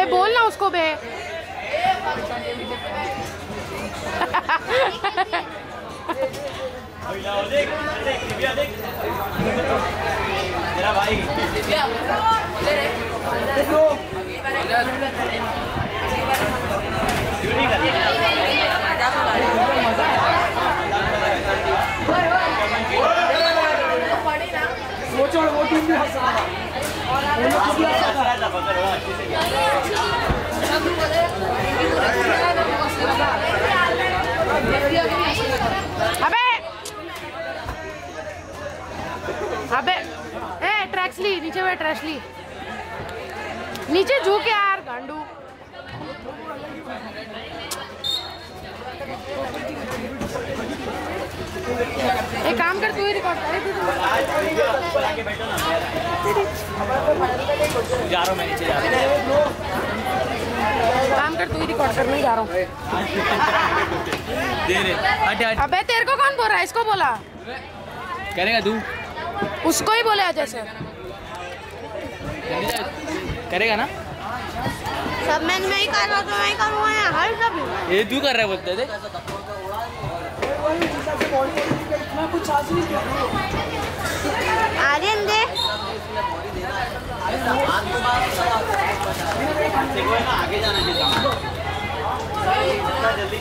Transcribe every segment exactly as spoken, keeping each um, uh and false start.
बे बोल ना उसको बे। भाई वो छोड़ वो टीम भी हंस रहा था। अबे अबे ए ट्रैक्स ली नीचे वे ट्रैश ली नीचे झुक यार गांडू। एक काम कर तू ही रिकॉर्ड कर। जा रहा हूँ मैं नीचे जा रहा हूँ। काम कर तू ही रिकॉर्ड करने जा रहा हूँ। दे रहे हट हट। अबे तेरे को कौन बोल रहा है? इसको बोला करेगा तू उसको ही बोले जैसे करेगा ना। सब मैं नहीं कर रहा तो मैं करूँगा यार हर सब ये तू कर रहा है बोलते थे। आर्यन दे आगे जाना जल्दी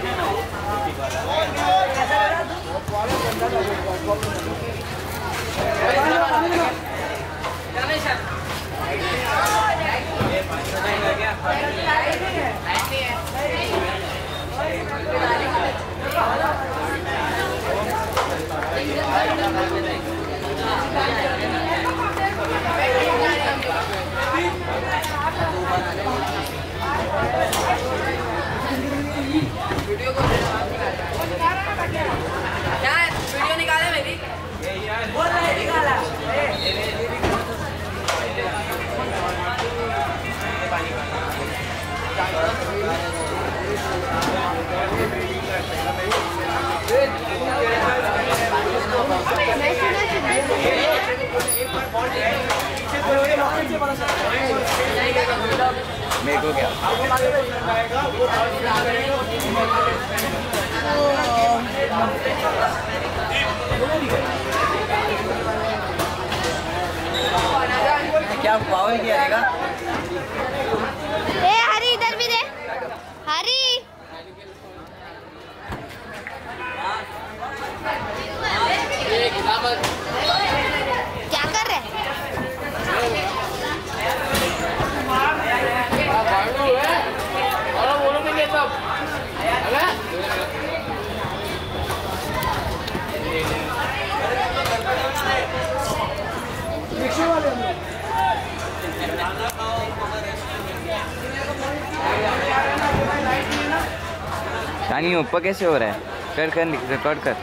वीडियो को यार वीडियो निकाले मेरी बोल रहा है निकाला मेरे को क्या क्या पावर किया रहेगा। ए हरी इधर भी दे हरी। क्या कर रहे यानी ऊपर कैसे हो रहा है? कर कर रिकॉर्ड कर।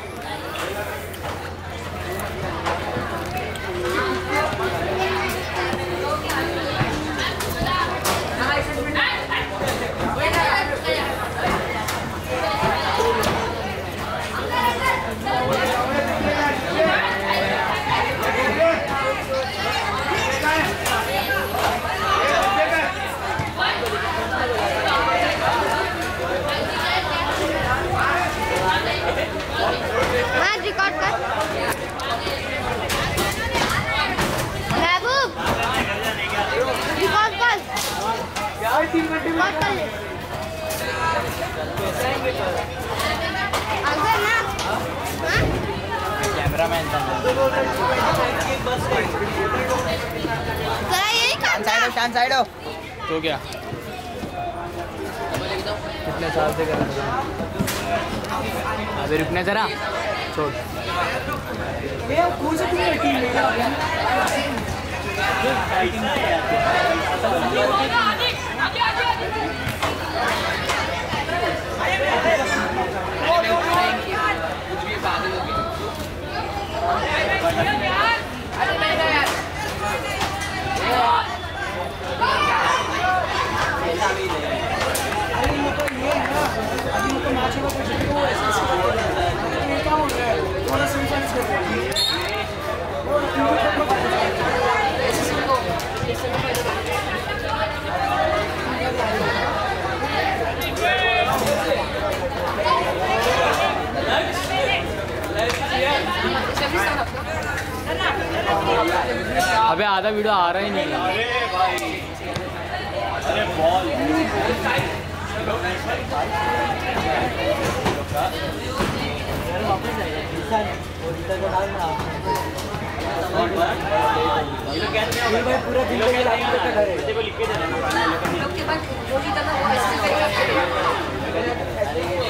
कैमरामैन साइड शान साइड हो तो क्या कितने साल से कर रहे हो? अभी रुकने जरा छोड़ अबे आधा वीडियो आ रहा ही नहीं है। पूरा